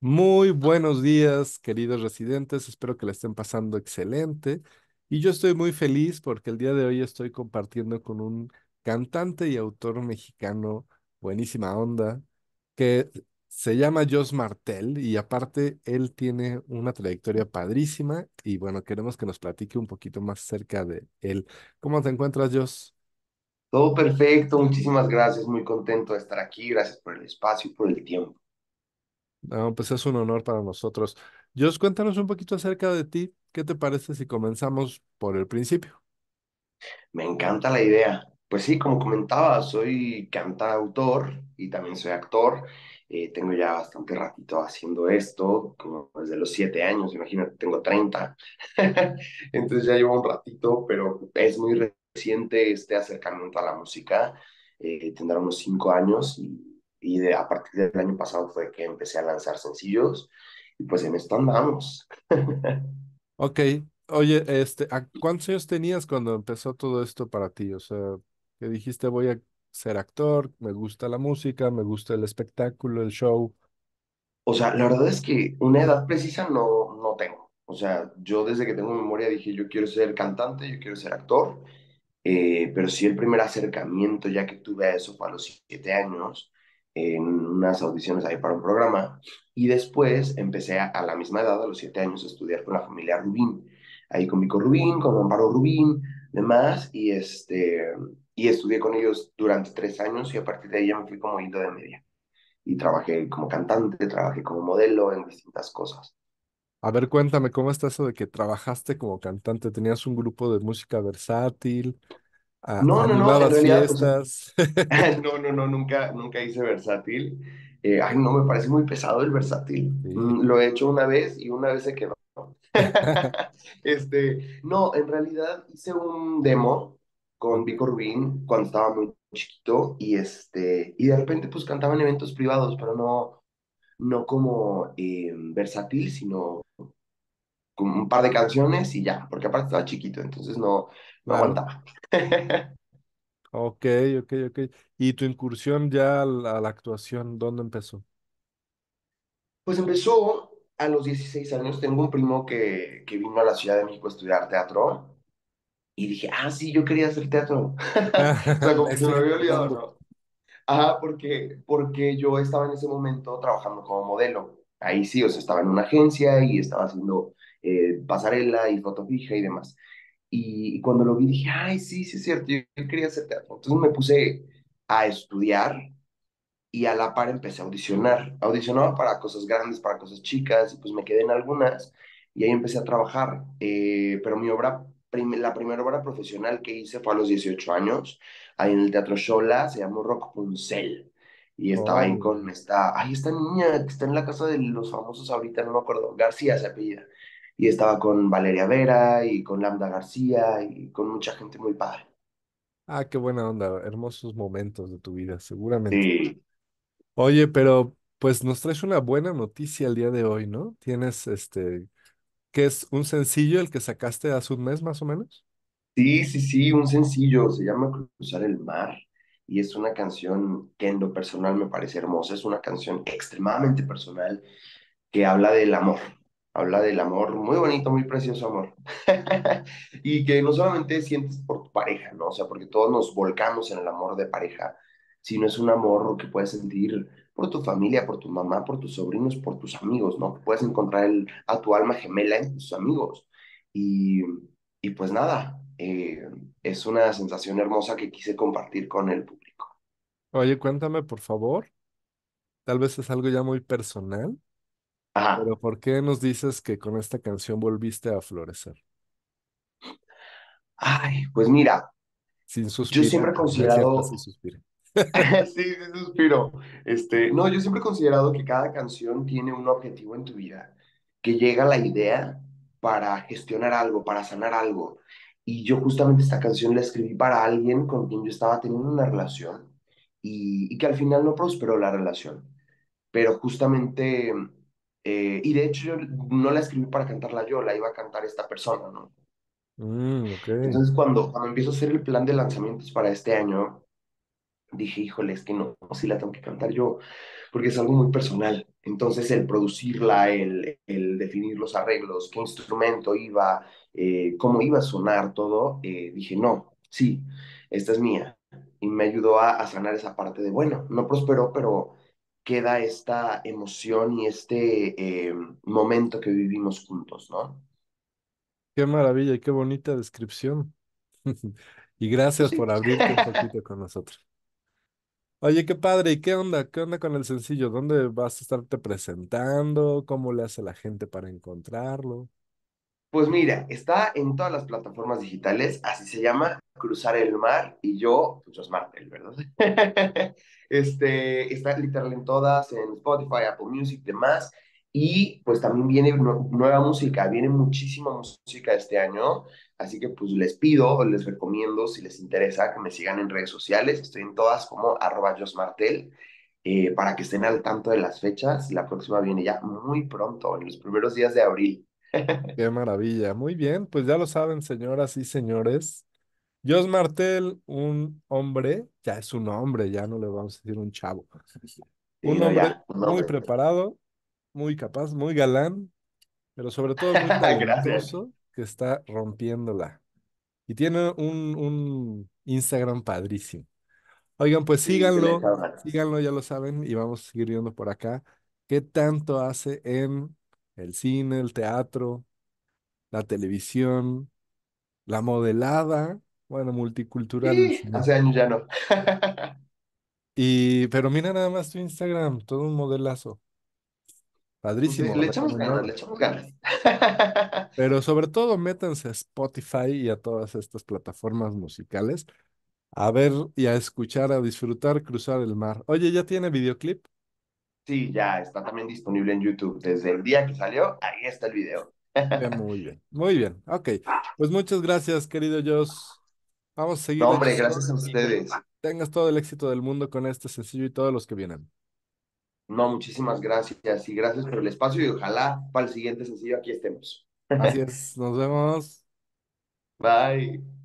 Muy buenos días, queridos residentes. Espero que la estén pasando excelente. Y yo estoy muy feliz porque el día de hoy estoy compartiendo con un cantante y autor mexicano, buenísima onda, que se llama Jos Martel y aparte él tiene una trayectoria padrísima y bueno, queremos que nos platique un poquito más acerca de él. ¿Cómo te encuentras, Jos? Todo perfecto, muchísimas gracias, muy contento de estar aquí, gracias por el espacio y por el tiempo. No, pues es un honor para nosotros. Jos, cuéntanos un poquito acerca de ti. ¿Qué te parece si comenzamos por el principio? Me encanta la idea. Pues sí, como comentaba, soy cantautor y también soy actor. Tengo ya bastante ratito haciendo esto, como desde los 7 años, imagínate, tengo 30. Entonces ya llevo un ratito, pero es muy reciente este acercamiento a la música. Tendrá unos 5 años a partir del año pasado fue que empecé a lanzar sencillos y pues en esto andamos. Ok, oye, ¿cuántos años tenías cuando empezó todo esto para ti? O sea, que dijiste voy a ser actor, me gusta la música, me gusta el espectáculo, el show. O sea, la verdad es que una edad precisa no tengo. O sea, yo desde que tengo memoria dije, yo quiero ser cantante, yo quiero ser actor, pero sí el primer acercamiento ya que tuve a eso fue a los 7 años, en unas audiciones ahí para un programa, y después empecé a la misma edad, a los 7 años, a estudiar con la familia Rubín, ahí con Vico Rubín, con Amparo Rubín, demás, y estudié con ellos durante 3 años y a partir de ahí ya me fui como hilo de media y trabajé como cantante, trabajé como modelo en distintas cosas. A ver, cuéntame, ¿cómo está eso de que trabajaste como cantante? ¿Tenías un grupo de música versátil? No, en ¿Animabas realidad, o sea, fiestas? no, nunca hice versátil. Ay, no, me parece muy pesado el versátil. Sí. Lo he hecho una vez y una vez se quedó. No, en realidad hice un demo con Ok, Vico Rubín cuando estaba muy chiquito y de repente pues cantaba en eventos privados, pero no como versátil, sino como un par de canciones y ya, porque aparte estaba chiquito, entonces no claro. aguantaba. Ok, ok. ¿Y tu incursión ya a la actuación, dónde empezó? Pues empezó a los 16 años. Tengo un primo que vino a la Ciudad de México a estudiar teatro y dije, ah, sí, yo quería hacer teatro. O sea, Me como que se me sigue había olvidado, gustando. ¿no? Ajá, porque yo estaba en ese momento trabajando como modelo. Ahí sí, o sea, estaba en una agencia y estaba haciendo pasarela y foto fija y demás. Y cuando lo vi dije, ay, sí, sí es cierto, yo quería hacer teatro. Entonces me puse a estudiar y a la par empecé a audicionar. Audicionaba para cosas grandes, para cosas chicas, y pues me quedé en algunas y ahí empecé a trabajar. Pero la primera obra profesional que hice fue a los 18 años, ahí en el Teatro Xola, se llamó Rock Puncel. Y estaba ahí Oh, con esta niña que está en la casa de los famosos ahorita, no me acuerdo, García se apellida. Y estaba con Valeria Vera y con Lambda García y con mucha gente muy padre. qué buena onda, hermosos momentos de tu vida, seguramente. Sí, Oye, pero pues nos traes una buena noticia el día de hoy, ¿no? Tienes ¿qué es un sencillo el que sacaste hace un mes más o menos? sí, un sencillo, se llama Cruzar el Mar y es una canción que en lo personal me parece hermosa, es una canción extremadamente personal que habla del amor, muy bonito, muy precioso amor. Y que no solamente sientes por tu pareja, ¿no? O sea, porque todos nos volcamos en el amor de pareja, sino es un amor que puedes sentir por tu familia, por tu mamá, por tus sobrinos, por tus amigos, ¿no? Puedes encontrar a tu alma gemela en tus amigos. Y, y pues nada, es una sensación hermosa que quise compartir con el público. Oye, cuéntame, por favor. Tal vez es algo ya muy personal, Ajá. pero ¿por qué nos dices que con esta canción volviste a florecer? Ay, pues mira, Sin yo siempre suspirar, he no es cierto, sí considerado. suspira. Sí, sí, suspiro. No, yo siempre he considerado que cada canción tiene un objetivo en tu vida, que llega la idea para gestionar algo, para sanar algo. Y yo justamente esta canción la escribí para alguien con quien yo estaba teniendo una relación y que al final no prosperó la relación. Pero justamente, y de hecho yo no la escribí para cantarla yo, la iba a cantar esta persona, ¿no? Ok. Entonces cuando empiezo a hacer el plan de lanzamientos para este año, dije, híjole, es que no, sí la tengo que cantar yo, porque es algo muy personal. Entonces, el producirla, el definir los arreglos, qué instrumento iba, cómo iba a sonar todo, dije, no, sí, esta es mía. Y me ayudó a sanar esa parte de, bueno, no prosperó, pero queda esta emoción y este momento que vivimos juntos, ¿no? Qué maravilla y qué bonita descripción. Y Pues gracias sí. por abrirte un poquito con nosotros. Oye, qué padre, ¿y qué onda? ¿Qué onda con el sencillo? ¿Dónde vas a estarte presentando? ¿Cómo le hace la gente para encontrarlo? Pues mira, está en todas las plataformas digitales, así se llama, Cruzar el Mar, y yo, pues Jos Martel, ¿verdad? Está literal en todas, en Spotify, Apple Music, demás, y pues también viene nueva música, viene muchísima música este año, así que pues les pido, o les recomiendo, si les interesa, que me sigan en redes sociales, estoy en todas como @JosMartel, para que estén al tanto de las fechas, la próxima viene ya muy pronto, en los primeros días de abril. Qué maravilla. Muy bien, pues ya lo saben, señoras y señores. Jos Martel, un hombre, ya es un hombre, ya no le vamos a decir un chavo. Sí, Un no, hombre ya, no, muy hombre. preparado, muy capaz, muy galán, pero sobre todo muy Gracias. talentoso que está rompiéndola. Y tiene un Instagram padrísimo. Oigan, pues Sí, se le echa ganas. síganlo, ya lo saben, y vamos a seguir viendo por acá qué tanto hace en el cine, el teatro, la televisión, la modelada, bueno, multicultural el Y señor. hace años ya no. Y, pero mira nada más tu Instagram, todo un modelazo. Pues Padrísimo, le echamos ganas, recomendado. le echamos ganas. Pero sobre todo métanse a Spotify y a todas estas plataformas musicales a ver y a escuchar, a disfrutar Cruzar el Mar. Oye, ¿ya tiene videoclip? Sí, ya está también disponible en YouTube. Desde el día que salió, ahí está el video. Muy bien, muy bien. Ok, pues muchas gracias, querido Joss. Vamos a No, seguir hombre, echando gracias a y que ustedes. tengas todo el éxito del mundo con este sencillo y todos los que vienen. No, muchísimas gracias y gracias por el espacio y ojalá para el siguiente sencillo aquí estemos. Así es, nos vemos. Bye.